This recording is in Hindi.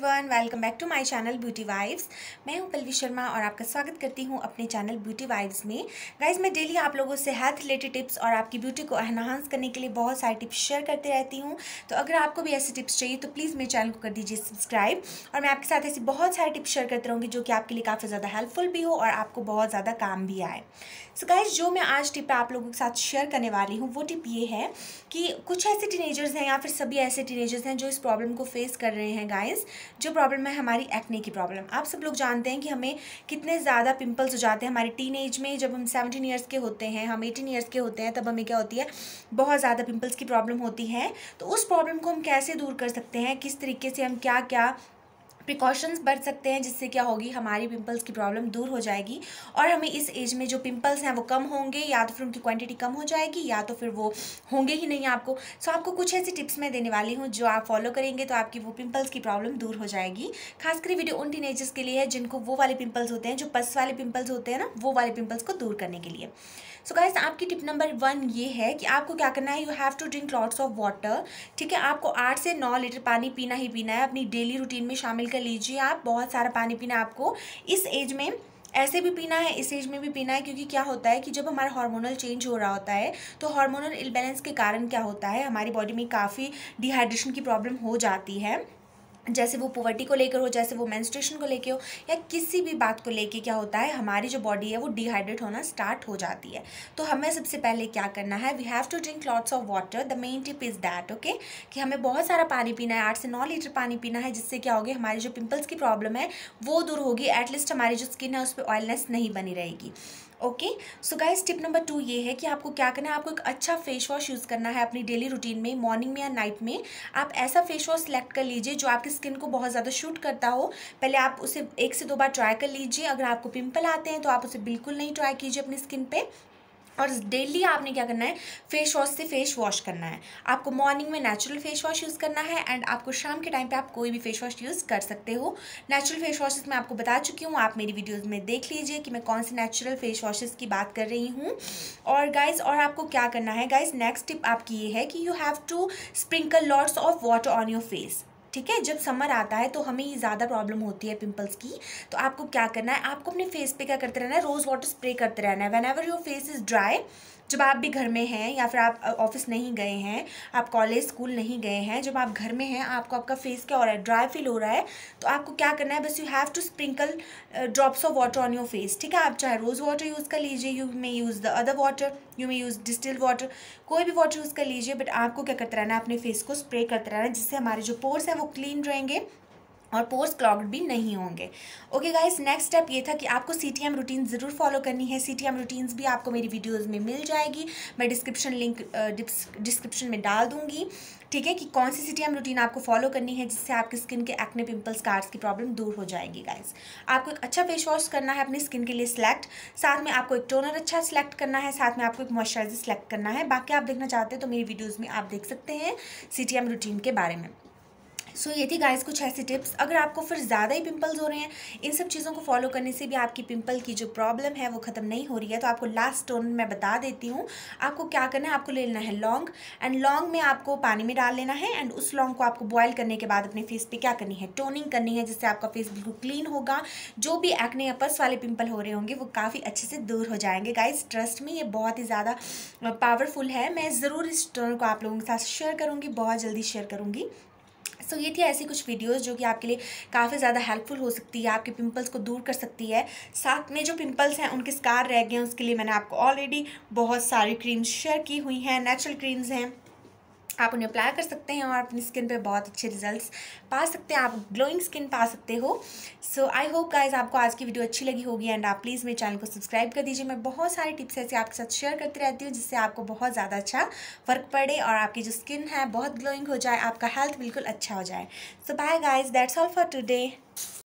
Everyone, welcome back to my channel beauty vibes. मैं हूं पल्लवी शर्मा और आपका स्वागत करती हूं अपने चैनल ब्यूटी वाइब्स में। गाइज, मैं डेली आप लोगों से हेल्थ रिलेटेड टिप्स और आपकी ब्यूटी को एनहांस करने के लिए बहुत सारे टिप्स शेयर करते रहती हूं। तो अगर आपको भी ऐसे टिप्स चाहिए तो प्लीज़ मेरे चैनल को कर दीजिए सब्सक्राइब, और मैं आपके साथ ऐसी बहुत सारे टिप्स शेयर करती रहूँगी जो कि आपके लिए काफ़ी ज़्यादा हेल्पफुल भी हो और आपको बहुत ज़्यादा काम भी आए। सो गाइज, जो मैं आज टिप आप लोगों के साथ शेयर करने वाली हूँ वो टिप ये है कि कुछ ऐसे टीनेजर्स हैं या फिर सभी ऐसे टीनेजर्स हैं जो इस प्रॉब्लम को फेस कर रहे हैं। गाइज, जो प्रॉब्लम है हमारी एक्ने की प्रॉब्लम। आप सब लोग जानते हैं कि हमें कितने ज़्यादा पिंपल्स हो जाते हैं हमारे टीनेज में। जब हम 17 ईयर्स के होते हैं, हम 18 ईयर्स के होते हैं, तब हमें क्या होती है, बहुत ज़्यादा पिंपल्स की प्रॉब्लम होती है। तो उस प्रॉब्लम को हम कैसे दूर कर सकते हैं, किस तरीके से हम क्या क्या प्रिकॉशंस बरत सकते हैं जिससे क्या होगी, हमारी पिंपल्स की प्रॉब्लम दूर हो जाएगी और हमें इस एज में जो पिंपल्स हैं वो कम होंगे, या तो फिर उनकी क्वांटिटी कम हो जाएगी या तो फिर वो होंगे ही नहीं आपको। सो आपको कुछ ऐसी टिप्स मैं देने वाली हूँ जो आप फॉलो करेंगे तो आपकी वो पिंपल्स की प्रॉब्लम दूर हो जाएगी। खासकर वीडियो उन टीनेजर्स के लिए है जिनको वो वाले पिंपल्स होते हैं, जो पस वाले पिंपल्स होते हैं ना, वो वाले पिंपल्स को दूर करने के लिए। सो गाइस, आपकी टिप नंबर 1 ये है कि आपको क्या करना है, you have to drink lots of water. ठीक है, आपको 8 से 9 लीटर पानी पीना ही पीना है। अपनी डेली रूटीन में शामिल कर लीजिए। आप बहुत सारा पानी पीना है आपको इस एज में, ऐसे भी पीना है, इस एज में भी पीना है। क्योंकि क्या होता है कि जब हमारा हार्मोनल चेंज हो रहा होता है तो हार्मोनल इम्बैलेंस के कारण क्या होता है, हमारी बॉडी में काफ़ी डिहाइड्रेशन की प्रॉब्लम हो जाती है। जैसे वो पुबर्टी को लेकर हो, जैसे वो मेंस्ट्रुएशन को लेकर हो, या किसी भी बात को लेके क्या होता है, हमारी जो बॉडी है वो डिहाइड्रेट होना स्टार्ट हो जाती है। तो हमें सबसे पहले क्या करना है, we have to drink lots of water. The main tip is that, okay, कि हमें बहुत सारा पानी पीना है, 8 से 9 लीटर पानी पीना है, जिससे क्या होगी, हमारी जो पिंपल्स की प्रॉब्लम है वो दूर होगी। एटलीस्ट हमारी जो स्किन है उस पर ऑयलनेस नहीं बनी रहेगी। Okay, so guys, tip number 2 ये है कि आपको क्या करना है, आपको एक अच्छा फेस वॉश यूज़ करना है अपनी डेली रूटीन में। मॉर्निंग में या नाइट में आप ऐसा फेस वॉश सेलेक्ट कर लीजिए जो आपकी स्किन को बहुत ज़्यादा शूट करता हो। पहले आप उसे 1 से 2 बार ट्राई कर लीजिए। अगर आपको पिंपल आते हैं तो आप उसे बिल्कुल नहीं ट्राई कीजिए अपनी स्किन पे। और डेली आपने क्या करना है, फेस वॉश से फेस वॉश करना है। आपको मॉर्निंग में नेचुरल फेस वॉश यूज़ करना है, एंड आपको शाम के टाइम पे आप कोई भी फेस वॉश यूज़ कर सकते हो। नेचुरल फेस वॉशेस मैं आपको बता चुकी हूँ, आप मेरी वीडियोस में देख लीजिए कि मैं कौन से नेचुरल फेस वॉशेस की बात कर रही हूँ। और गाइज, और आपको क्या करना है गाइज, नेक्स्ट टिप आपकी ये है कि you have to sprinkle lots of water on your face. ठीक है, जब समर आता है तो हमें ज़्यादा प्रॉब्लम होती है पिंपल्स की। तो आपको क्या करना है, आपको अपने फेस पे क्या करते रहना है, रोज़ वाटर स्प्रे करते रहना है whenever your face is dry. जब आप भी घर में हैं या फिर आप ऑफिस नहीं गए हैं, आप कॉलेज स्कूल नहीं गए हैं, जब आप घर में हैं, आपको आपका फेस क्या हो रहा है, ड्राई फील हो रहा है, तो आपको क्या करना है, बस you have to sprinkle drops of water on your face. ठीक है, आप चाहे रोज़ वाटर यूज़ कर लीजिए, you may use the other water, you may use distilled water, कोई भी वाटर यूज़ कर लीजिए, बट आपको क्या करते रहना है, अपने फेस को स्प्रे करते रहना है, जिससे हमारे जो पोर्स हैं वो क्लीन रहेंगे और पोर्स क्लॉग्ड भी नहीं होंगे। ओके गाइस, नेक्स्ट स्टेप ये था कि आपको CTM रूटीन ज़रूर फॉलो करनी है। CTM रूटीन्स भी आपको मेरी वीडियोस में मिल जाएगी, मैं डिस्क्रिप्शन लिंक डिस्क्रिप्शन में डाल दूंगी। ठीक है, कि कौन सी CTM रूटीन आपको फॉलो करनी है जिससे आपकी स्किन के एक्ने, पिंपल्स, स्कार्स की प्रॉब्लम दूर हो जाएगी। गाइस, आपको एक अच्छा फेस वॉश करना है अपनी स्किन के लिए सिलेक्ट, साथ में आपको एक टोनर अच्छा सिलेक्ट करना है, साथ में आपको एक मॉइस्चराइजर सिलेक्ट करना है। बाकी आप देखना चाहते हैं तो मेरी वीडियोज़ में आप देख सकते हैं CTM रूटीन के बारे में। सो ये थी गाइस कुछ ऐसी टिप्स। अगर आपको फिर ज़्यादा ही पिंपल्स हो रहे हैं, इन सब चीज़ों को फॉलो करने से भी आपकी पिंपल की जो प्रॉब्लम है वो ख़त्म नहीं हो रही है, तो आपको लास्ट टोन मैं बता देती हूँ। आपको क्या करना है, आपको ले लेना है लौंग, एंड लौंग में आपको पानी में डाल लेना है, एंड उस लौंग को आपको बॉयल करने के बाद अपने फेस पे क्या करनी है, टोनिंग करनी है, जिससे आपका फेस बिल्कुल क्लीन होगा। जो भी एक्ने या पस वाले पिंपल हो रहे होंगे वो काफ़ी अच्छे से दूर हो जाएंगे। गाइस, ट्रस्ट में ये बहुत ही ज़्यादा पावरफुल है। मैं ज़रूर इस टोनर को आप लोगों के साथ शेयर करूँगी, बहुत जल्दी शेयर करूँगी। सो ये थी ऐसी कुछ वीडियोस जो कि आपके लिए काफ़ी ज़्यादा हेल्पफुल हो सकती है, आपके पिंपल्स को दूर कर सकती है। साथ में जो पिंपल्स हैं उनके स्कार रह गए हैं, उसके लिए मैंने आपको ऑलरेडी बहुत सारी क्रीम्स शेयर की हुई हैं, नेचुरल क्रीम्स हैं, आप उन्हें अप्लाई कर सकते हैं और अपनी स्किन पे बहुत अच्छे रिजल्ट्स पा सकते हैं, आप ग्लोइंग स्किन पा सकते हो। सो आई होप गाइज आपको आज की वीडियो अच्छी लगी होगी, एंड आप प्लीज़ मेरे चैनल को सब्सक्राइब कर दीजिए। मैं बहुत सारे टिप्स ऐसे आपके साथ शेयर करती रहती हूँ जिससे आपको बहुत ज़्यादा अच्छा फ़र्क पड़े और आपकी जो स्किन है बहुत ग्लोइंग हो जाए, आपका हेल्थ बिल्कुल अच्छा हो जाए। So bye guys, that's all for today.